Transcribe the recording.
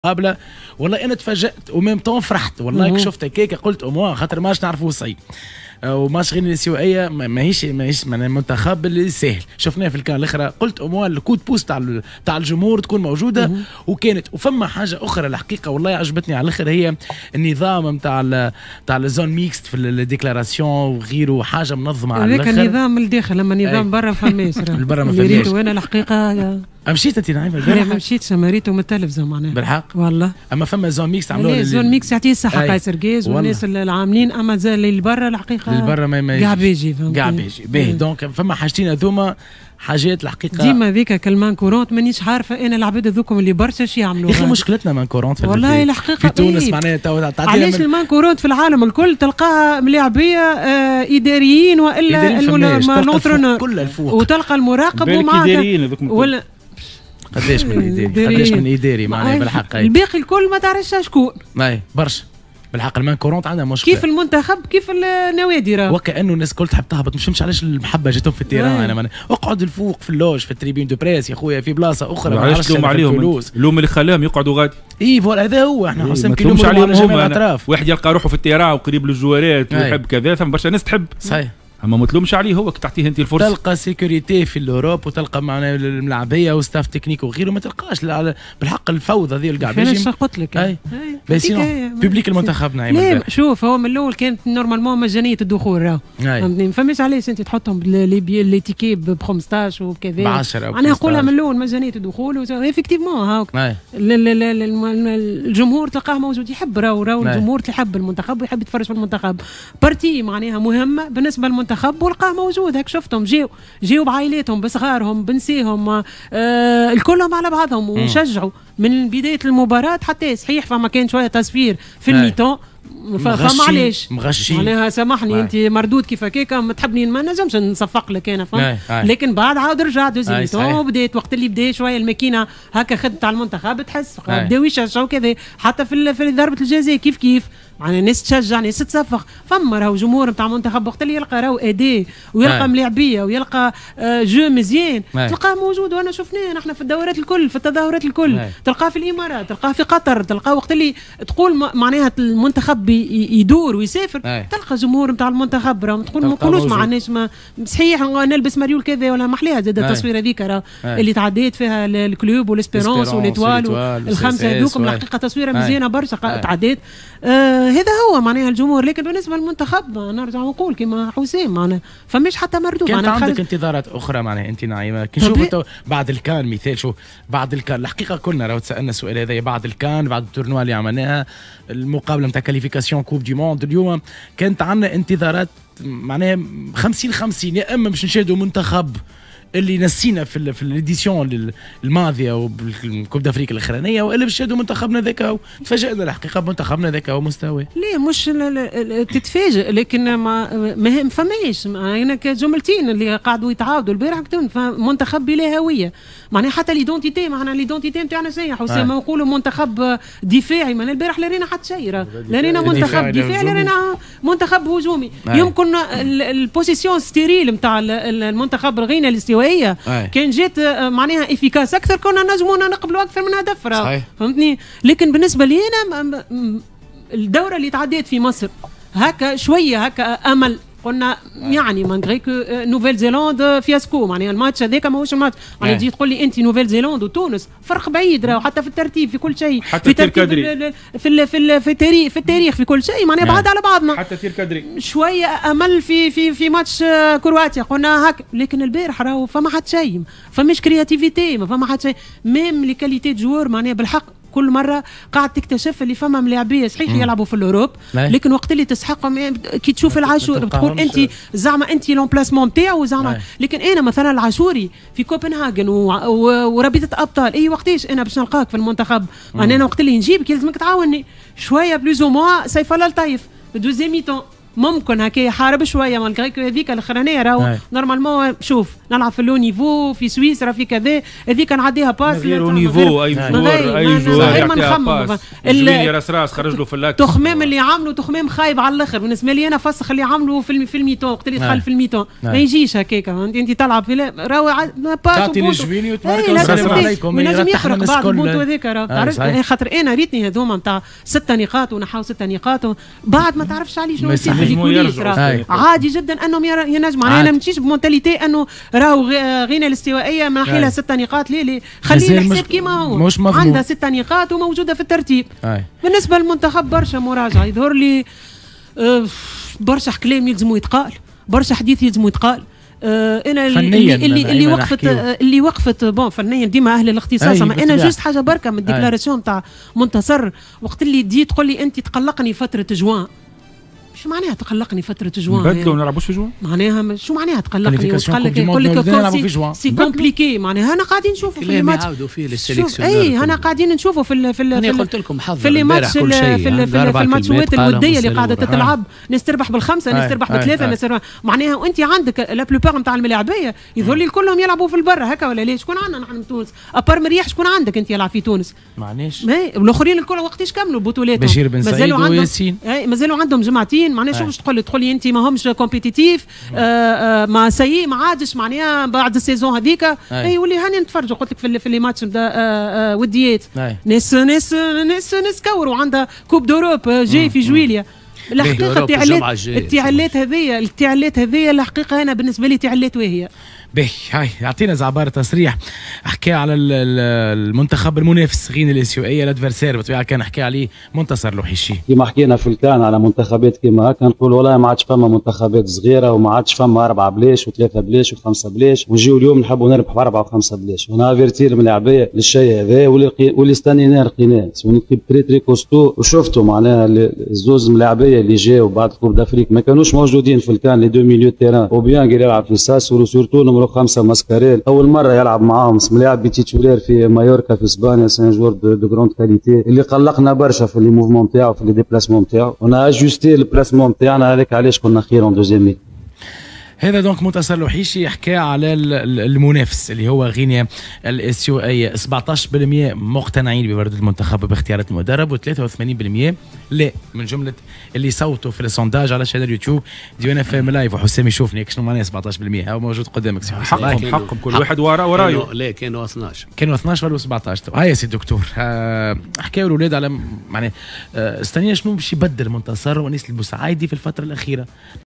قابله. والله انا تفاجأت وميم طون فرحت والله كي شفت هكاك قلت اموا خاطر ماش نعرفوا صعيب وماش غير الاستوائيه ماهيش منتخب اللي سهل شفناه في الكان الاخرى قلت اموا الكود بوست تاع الجمهور تكون موجوده وكانت. وفما حاجه اخرى الحقيقه والله عجبتني على الاخر هي النظام نتاع الزون ميكست في الديكلاراسيون وغيره حاجه منظمه على الاخر. هذاك النظام الداخل اما نظام برا فماش البرا ما فماش. وانا الحقيقه مشيت انت نعيم البارح؟ ما مشيتش مريته من التلفزه معناها بالحق والله. اما فما زون ميكس عملوها زون ميكس يعطيه الصحه قيصر جاز والناس العاملين. اما اللي برا الحقيقه البرا ما قاع بيجي باهي. دونك فما حاجتين هذوما حاجات الحقيقه ديما ذيك كالمان كورونت مانيش عارفه انا العباد هذوكم اللي برشا شي يعملوا. يا اخي مشكلتنا مان كورونت والله الحقيقه في تونس معناها علاش المان كورونت في العالم الكل تلقاها ملاعبيه اداريين والا الانترونور كلها الفوق وتلقى المراقب ومعاه قداش من اداري معناها بالحق. الباقي الكل ما تعرفش شكون. اي برشا بالحق. المان كورونت عندها مشكله كيف المنتخب كيف النوادي راه وكانه الناس الكل تحب تهبط. مش فهمتش علاش المحبه جاتهم في التيران. انا اقعد الفوق في اللوج في التريبيون دو بريس يا خويا في بلاصه اخرى. علاش تلوم عليهم؟ اللوم اللي خلاهم يقعدوا غادي. اي فوالا هذا هو. احنا حسام كي نلومش عليهم هما. واحد يلقى روحه في التيران وقريب للجوارات ويحب كذا ثم برشا ناس تحب. صحيح. اما ما تلومش عليه هو تعطيه انت الفرصه. تلقى سيكوريتي في الاوروب وتلقى معنا الملاعبيه وستاف تكنيك وغيره. ما تلقاش بالحق الفوضى ذي الكاع بيجي. انا قلت لك اي بيبليك المنتخب نعيم. لا شوف هو من الاول كانت نورمالمون مجانيه الدخول راه فهمتني. ما فماش علاش انت تحطهم لي تيكي ب 15 وبكذا ب 10. انا نقولها من الاول مجانيه الدخول افكتيفمون هاك الجمهور تلقاه موجود يحب راهو الجمهور يحب المنتخب ويحب يتفرج في المنتخب. بارتي معناها مهمه بالنسبه للمنتخب ولقاه موجود. هاك شفتهم جيو بعائلاتهم بصغارهم بنسيهم الكلهم على بعضهم وشجعوا من بدايه المباراه حتى صحيح. فما كان شويه تصفير في الميتون فما علاش معناها سامحني انت مردود كيف هكاك ما تحبني ما نجمش نصفق لك انا فهمت. لكن بعد عاود رجع دوزي ميتون وبدات وقت اللي بدا شويه الماكينه هكا خدت على المنتخب تحس بداو يشجعوا كذا. حتى في ضربه الجزاء كيف معناها الناس تشجع ناس تصفق. فما راهو جمهور نتاع المنتخب وقت اللي يلقى راهو اداء ويلقى ملاعبيه ويلقى جو مزيان تلقاه موجود. وانا شفناه نحن في الدورات الكل في التظاهرات الكل تلقاه في الامارات تلقاه في قطر تلقاه وقت اللي تقول معناها المنتخب يدور ويسافر تلقى جمهور نتاع المنتخب راهو تقول ما نقولوش مع الناس صحيح نلبس مريول كذا ولا محليها زاد التصويره هذيك راه اللي تعديت فيها الكلوب والاسبيرونس والاتوال الخمسه هذوك الحقيقه تصويره مزيانه برشا تعديت. هذا هو معناها الجمهور. لكن بالنسبه للمنتخب نرجع نقول كما حسام معناها فماش حتى مردود. كانت عندك انتظارات اخرى معناها انت نعيمه كي نشوفوا بعد الكان مثال شو بعد الكان الحقيقه كلنا راهو تسالنا السؤال هذا بعد الكان بعد التورنوا اللي عملناها المقابله نتاع كاليفيكاسيون كوب دي موند اليوم كانت عندنا انتظارات معناها 50-50 يا اما باش نشاهدوا منتخب اللي نسينا في الاديسيون الماضيه وبالكوب دافريك الاخرانيه والا باش نشاهدوا منتخبنا ذاك. تفاجئنا الحقيقه بمنتخبنا ذاك ومستواه. ليه مش تتفاجئ لكن ما فماش انا كجملتين اللي قاعدوا يتعاودوا البارح منتخب بلا هويه معناها حتى ليدونتيتي معناها ليدونتيتي نتاعنا شيء حسام ما نقولوا منتخب دفاعي ما البارح لا رينا حتى شيء لا رينا منتخب دفاعي لا رينا منتخب هجومي. يمكن البوزيسيون ستيريل نتاع المنتخب الغينا الاستوائيه كان جات معناها افيكاس اكثر كنا نجمونا نقبلوا اكثر من هدف فهمتني. لكن بالنسبه لي انا الدوره اللي تعديت في مصر هكا شويه هكا امل قلنا يعني مانغري كو نوفيل زيلاند فياسكو معناها الماتش هذاك ماهوش الماتش معناها تجي تقول لي انت نوفيل زيلاند وتونس فرق بعيد راهو حتى في الترتيب في كل شيء في ترتيب في التاريخ في كل شيء معناها بعاد على بعضنا حتى تير كادري شويه امل في ماتش كرواتيا قلنا هك. لكن البارح راهو فما حتى شيء فماش كرياتيفيتي ما فما حتى شيء ميم لي كاليتي جوار معناها بالحق كل مره قاعد تكتشف اللي فما ملاعبيه صحيح يلعبوا في الاوروب لكن وقت اللي تسحقهم كي تشوف العاشور تقول انت زعما انت لومبلاسمون نتاعو زعما. لكن انا مثلا العاشوري في كوبنهاجن ورابطه ابطال اي وقتاش انا باش نلقاك في المنتخب انا وقت اللي نجيبك لازمك تعاوني شويه بلوز او موا سيف الله لطيف دوزيام ميتون ممكن هكا يحارب شويه مالغري كو هذيك الاخرانيه راهو نورمالمون شوف نلعب في اللو نيفو في سويسرا في كذا، هذيك نعديها باس غير نيفو اي جوار اي جوار يعطيها باس. جويني راس خرج له في اللاك تخمام اللي عملوا تخمام خايب على الاخر بالنسبه لي انا. فسخ اللي عملوا في الميتون وقت اللي دخل في الميتون ما يجيش هكاك. انت تلعب في راهو باس تعطي لجويني وتمارك السلام عليكم ينجم يخرق بعد البونتو هذاك. خاطر انا ريتني هذوما نتاع 6 نقاط ونحاو 6 نقاط بعد ما تعرفش عليه شنو يصير في الكوليس. عادي جدا انهم ينجم. انا ما نمشيش بمونتاليتي انه راهو غينا الاستوائيه ما حيلها 6 نقاط. ليه خليه الحساب كيما هو عندها 6 نقاط وموجوده في الترتيب. بالنسبه للمنتخب برشا مراجعه يظهر لي برشا كلام يلزموا يتقال، برشا حديث يلزموا يتقال. انا اللي وقفت بون فنيا ديما اهل الاختصاص. اما انا جوست حاجه بركه من الديكلاراسيون تاع منتصر وقت اللي تجي تقول لي انت تقلقني فتره جوان. شو معناها تقلقني فترة جوان؟ بدلوا ما نلعبوش في جوان؟ معناها شو معناها تقلقني؟ يقول لك سي كومبليكي. معناها انا قاعدين نشوفوا في الماتش يعاودوا فيه للسيليكسيونر. اي انا قاعدين نشوفوا انا قلت لكم حظ في الماتش في الماتشات الوديه اللي قاعده تتلعب ناس تربح بالخمسه ناس تربح بثلاثه ناس معناها وانت عندك لا بلوبار نتاع الملاعبيه يظهر لي كلهم يلعبوا في البر هكا ولا ليش؟ شكون عندنا نحن من تونس؟ ابار مريح شكون عندك انت يلعب في تونس؟ معناش الاخرين الكل وقتاش كملوا بطولاتهم؟ بشير بن سعيد وياسين مازالوا عندهم جمعتين. معناها شو باش تقول لي انت ما همش كومبيتيتيف ما سيء ما عادش معناها بعد السيزون هذيك اي ولي هاني نتفرجوا قلت لك في لي ماتش نبدا وديات ناس كوروا عندها كوب دوروب جاي في جويليا. الحقيقه التعليات هذيا الحقيقه انا بالنسبه لي تعليات واهيه. باهي هاي اعطينا زعبار تصريح حكى على المنتخب المنافس غين الاسيوئيه الادفرسير بطبيعه كان حكى عليه منتصر لوحيشي. كيما حكينا في الكان على منتخبات كيما هكا نقول والله ما عادش فما منتخبات صغيره وما عادش فما 4 بلاش و3 بلاش و5 بلاش ونجيو اليوم نحبوا نربح ب4 و5 بلاش ونافيرتير من اللاعبيه للشيء هذا واللي استنيناه لقيناه سون كيب تري تري كوستو. وشفتوا معناها الزوز ملاعبيه اللي جاوا بعد كوب دافريك ما كانوش موجودين في الكان لي دو ميليو تيران وبيان يلعب في ساس وسورتو 5 ماسكاريل اول مره يلعب معاهم ملاعب بتيتولير في مايوركا في اسبانيا. سان جور دو غروند كاليتي اللي قلقنا برشا في لي موفمون نتاعو في لي ديبلاسمون نتاعو ونا اجوستي البلاسمون نتاعنا هذاك علاش كنا خير اون دوزيام ميت. هذا دونك منتصر لوحيشي يحكي على المنافس اللي هو غينيا الاسيوئيه. 17% مقتنعين ببرد المنتخب باختيارات المدرب و83% لا من جمله اللي صوتوا في السونداج على شانل يوتيوب دي انا فاهم لايف وحسام يشوفني شنو معناها 17% هو موجود قدامك. حقهم كل واحد ورايه. لا كانوا 12 ولا 17. هاي يا سي الدكتور حكاوا الاولاد على يعني استنينا شنو باش يبدل منتصر ونيس البوسعايدي في الفتره الاخيره.